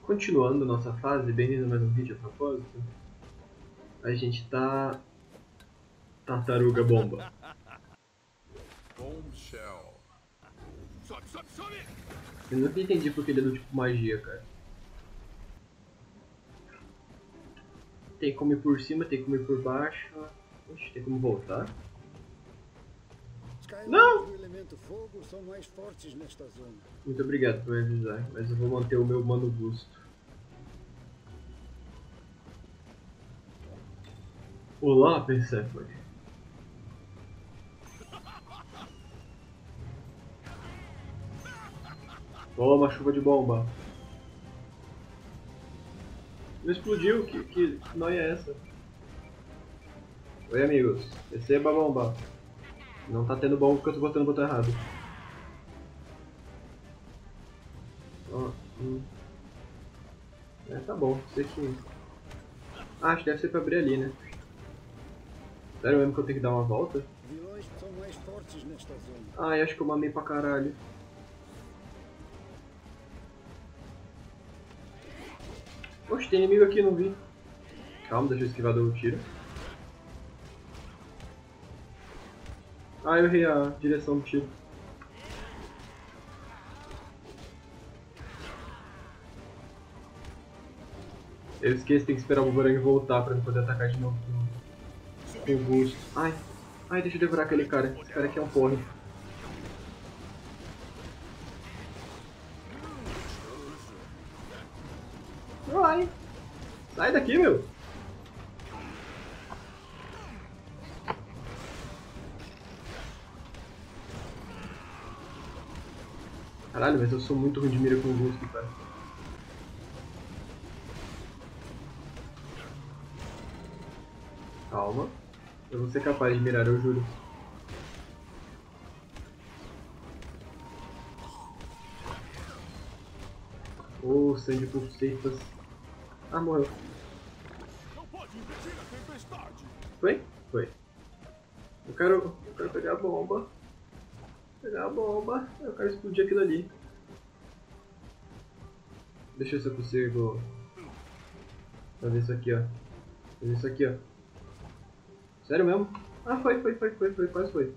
Continuando nossa fase, bem-vindo a mais um vídeo a propósito. A gente tá... Tartaruga bomba. Eu nunca entendi porque ele é do tipo magia, cara. Tem como ir por cima, tem como ir por baixo. Oxe, tem como voltar? Não! Do elemento fogo são mais fortes nesta zona. Muito obrigado por me avisar, mas eu vou manter o meu mano busto. Olá, Persephone. Toma, chuva de bomba. Não explodiu, que noia é essa? Oi, amigos. Receba a bomba. Não tá tendo bomba porque eu tô botando o botão errado. Tá bom, sei que... acho que deve ser pra abrir ali, né? Sério mesmo que eu tenho que dar uma volta? Vilões são mais fortes nesta zona. Ai, acho que eu mamei pra caralho. Oxe, tem inimigo aqui, não vi. Calma, deixa eu esquivar do tiro. Ah, eu errei a direção do tiro. Eu esqueço, tem que esperar o bumerangue voltar pra eu poder atacar de novo com o busto. Ai, deixa eu devorar aquele cara. Esse cara aqui é um porre. Ai, sai daqui, meu. Caralho, mas eu sou muito ruim de mira com o busto, cara. Calma. Eu vou ser capaz de mirar, eu juro. Oh, sangue por ceifas. Ah, morreu. Foi? Foi. Eu quero pegar a bomba. Pegar a bomba. Eu quero explodir aquilo ali. Deixa eu ver se eu consigo fazer isso aqui, ó. Fazer isso aqui, ó. Sério mesmo? Ah, foi, quase foi.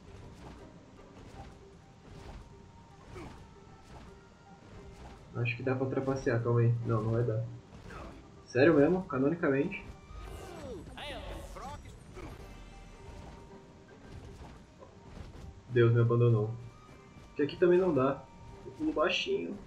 Acho que dá pra trapacear, calma aí. Não, não vai dar. Sério mesmo? Canonicamente? Deus me abandonou. Que aqui também não dá. Eu pulo baixinho.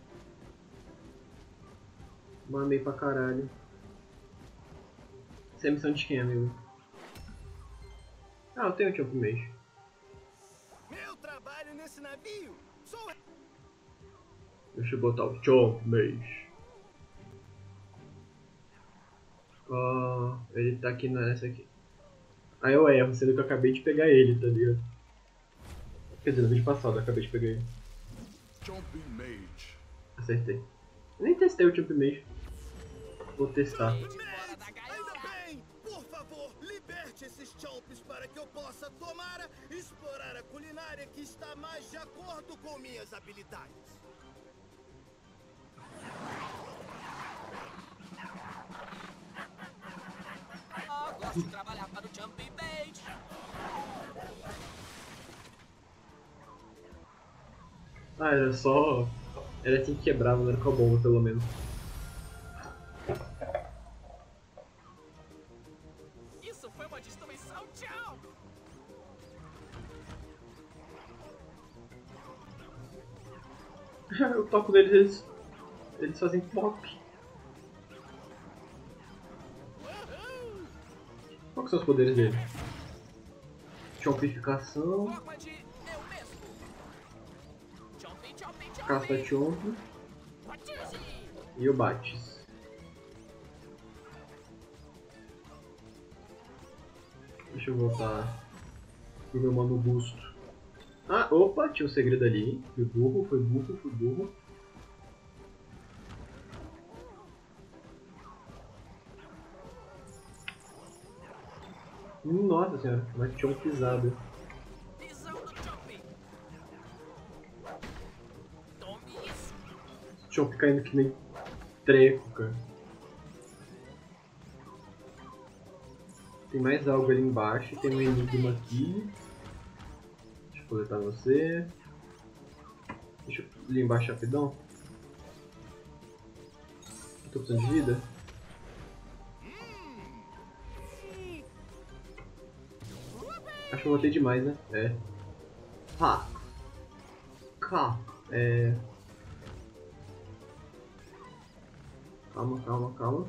Mamei pra caralho. Essa é a missão de quem, amigo? Ah, eu tenho o Chomp Mage. Meu trabalho nesse navio sou... Deixa eu botar o Chomp Mage. Ah, ele tá aqui nessa aqui. Ah, eu erro, sendo que eu acabei de pegar ele, tá ligado? Quer dizer, no vídeo passado eu acabei de pegar ele. Chomp Mage. Acertei. Eu nem testei o Chomp Mage. Vou testar. Ainda bem! Por favor, liberte esses chomps para que eu possa tomar e explorar a culinária que está mais de acordo com minhas habilidades. Gosto de trabalhar para o Jumping Mage. Ah, era só... Era assim que quebrava, não era com a bomba, pelo menos. Isso foi uma destruição, tchau! Eu toco neles, eles fazem pop. Qual que são os poderes dele? Chompificação, Forma de eu mesmo. Chomping, chomping, chomping. Casta Chomp Batize. e o Bates. Deixa eu voltar pro meu mano busto. Ah, opa, tinha um segredo ali, hein? Fui burro, fui burro, fui burro. Nossa senhora, mas tinha um pisado. Visão do Chomping. Tome isso. Chomp caindo que nem treco, cara. Tem mais algo ali embaixo, tem um enigma aqui. Deixa eu coletar você. Deixa eu ir embaixo rapidão. Tô precisando de vida. Acho que eu botei demais, né? É. Ha! Cá! É. Calma, calma, calma.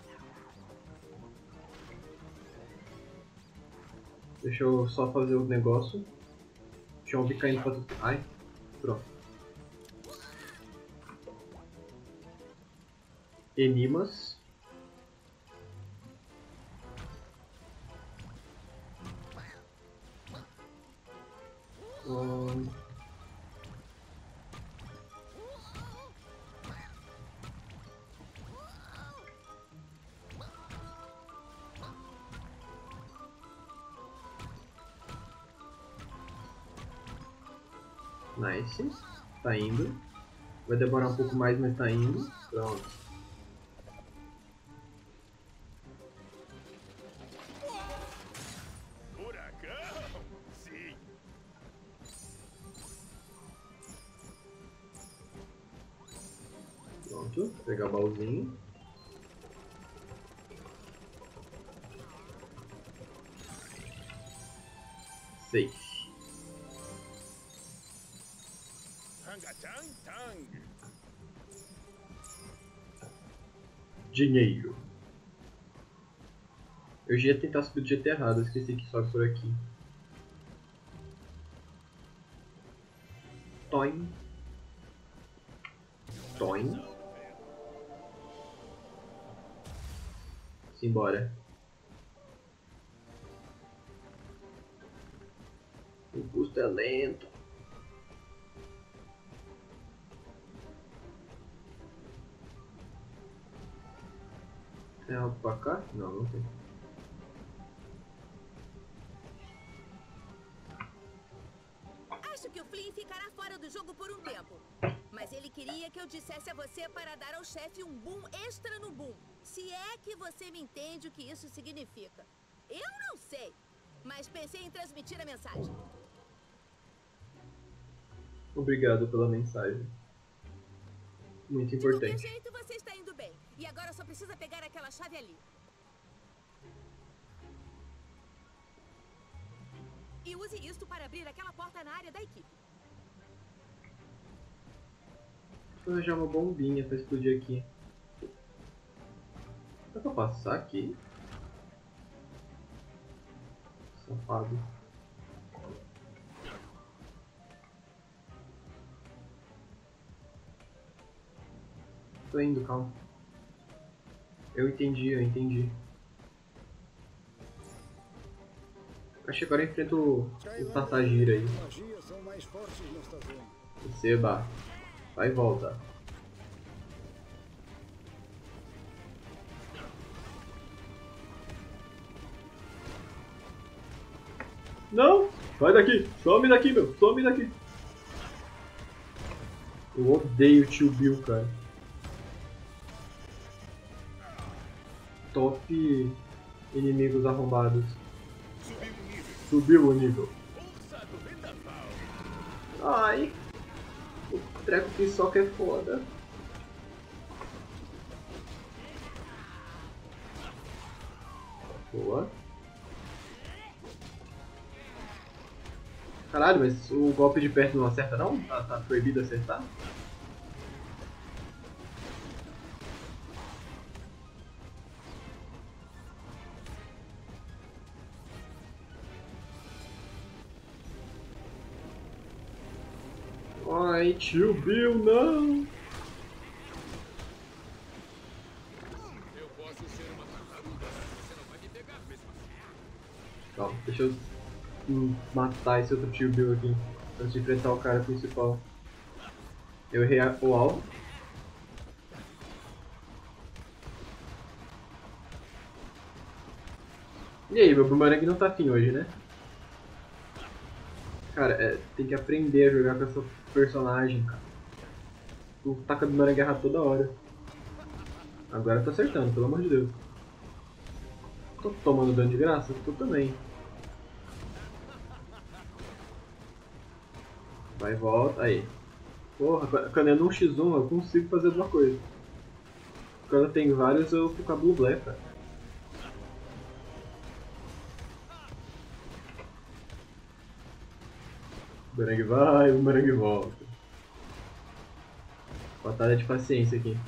Deixa eu só fazer o negócio. Deixa eu ouvir caindo pra tudo. Ai, pronto. Enimas. Nice. Tá indo. Vai demorar um pouco mais, mas tá indo. Pronto. Furacão? Sim. Pronto. Vou pegar o baúzinho. Safe. Tangatang tang. Dinheiro. Eu já ia tentar subir do jeito errado, eu esqueci que sobe por aqui. Toin. Toin. Simbora. O custo é lento. Tem algo pra cá? Não, não tem. Acho que o Flynn ficará fora do jogo por um tempo. Mas ele queria que eu dissesse a você para dar ao chefe um boom extra no boom. Se é que você me entende o que isso significa. Eu não sei, mas pensei em transmitir a mensagem. Obrigado pela mensagem. Muito De qualquer importante. jeito, você está indo bem. E agora só precisa pegar aquela chave ali. E use isto para abrir aquela porta na área da equipe. Vou arranjar uma bombinha pra explodir aqui. Dá pra passar aqui? Safado. Tô indo, calma. Eu entendi, eu entendi. Acho que agora eu enfrento o Tatajira aí. Magias são mais fortes nesta zona. Receba. Vai e volta. Não! Sai daqui! Some daqui, meu! Some daqui! Eu odeio o tio Bill, cara. Top inimigos arrombados. Subiu o nível. Ai! O treco que só que é foda. Boa. Caralho, mas o golpe de perto não acerta não? Tá proibido acertar? Ai, tio Bill, não! Eu posso ser uma tartaruga, você não vai me pegar mesmo assim. Calma, deixa eu matar esse outro tio Bill aqui. Antes de enfrentar o cara principal. Eu errei o alvo. E aí, meu boomerang não tá afim hoje, né? Cara, tem que aprender a jogar com essa personagem, cara. Tu taca boomerang errado toda hora. Agora tá acertando, pelo amor de Deus. Tô tomando dano de graça? Tô também. Vai e volta. Aí. Porra, quando é num x1 eu consigo fazer alguma coisa. Quando eu tenho vários eu fico a blue blefa. O bumerangue vai, o bumerangue volta. Batalha de paciência aqui.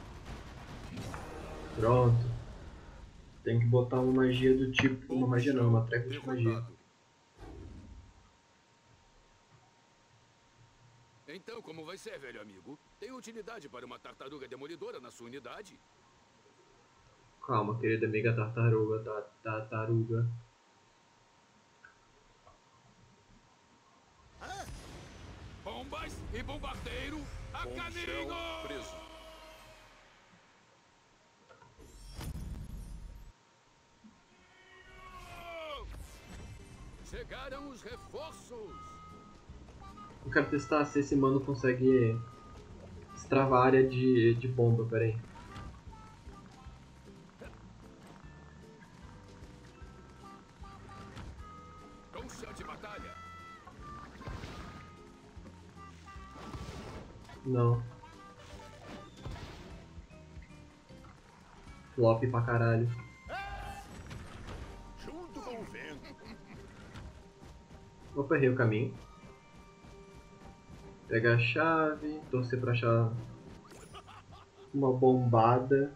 Pronto. Tem que botar uma magia do tipo... Uma magia não, uma treca de magia. Então, como vai ser, velho amigo? Tem utilidade para uma tartaruga demolidora na sua unidade? Calma, querida amiga tartaruga, tartaruga. Bombas e bombardeiro a caminho! Preso. Chegaram os reforços! Eu quero testar se esse mano consegue destravar a área de bomba, pera aí. Concha de batalha! Não. Flop pra caralho. Junto com o vento. Opa, errei o caminho. Pegar a chave, torcer pra achar uma bombada.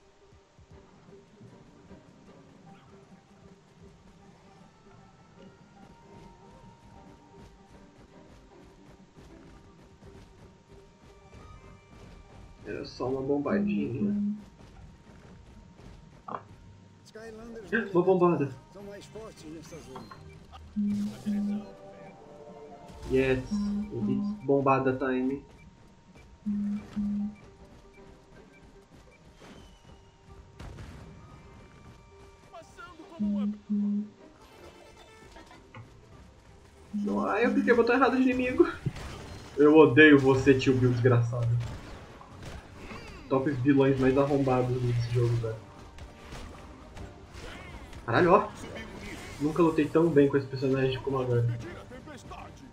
Era só uma bombadinha. Skylanders Uma bombada. são mais fortes nessa zona. Yes, it's bombada time. Passando como uma... Ah, eu cliquei o botão errado de inimigo. Eu odeio você, tio Bill desgraçado. Top vilões mais arrombados desse jogo, velho. Caralho, ó. Nunca lutei tão bem com esse personagem como agora. Pedir a tempestade.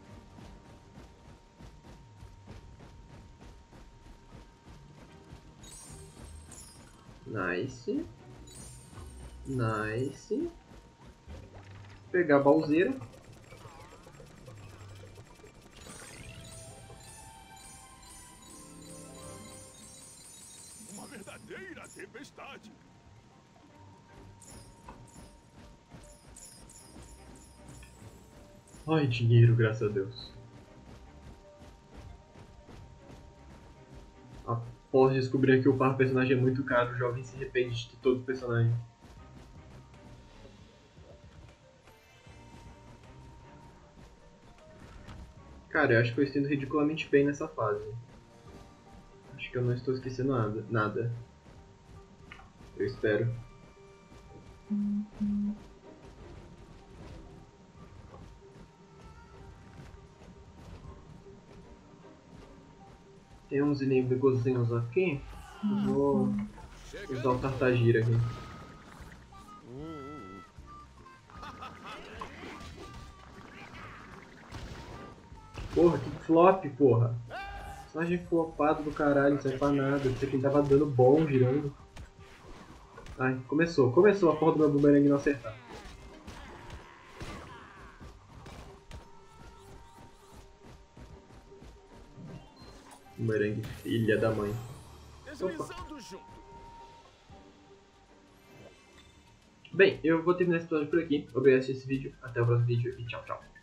Nice. Nice. Pegar a balzeira. Uma verdadeira tempestade. Ai, dinheiro, graças a Deus. Após descobrir que upar personagem é muito caro, o jovem se arrepende de todo o personagem. Cara, eu acho que eu estou indo ridiculamente bem nessa fase. Acho que eu não estou esquecendo nada. Eu espero. Tem uns inimigozinhos aqui. Eu vou usar o Tartagira aqui. Porra, que flop, porra. Personagem flopado do caralho, não serve pra nada. Isso aqui tava dando bom girando. Ai, começou a porra do meu boomerang não acertar. Boomerang, filha da mãe. Deslizando junto. Bem, eu vou terminar esse episódio por aqui. Obrigado por assistir esse vídeo. Até o próximo vídeo e tchau, tchau.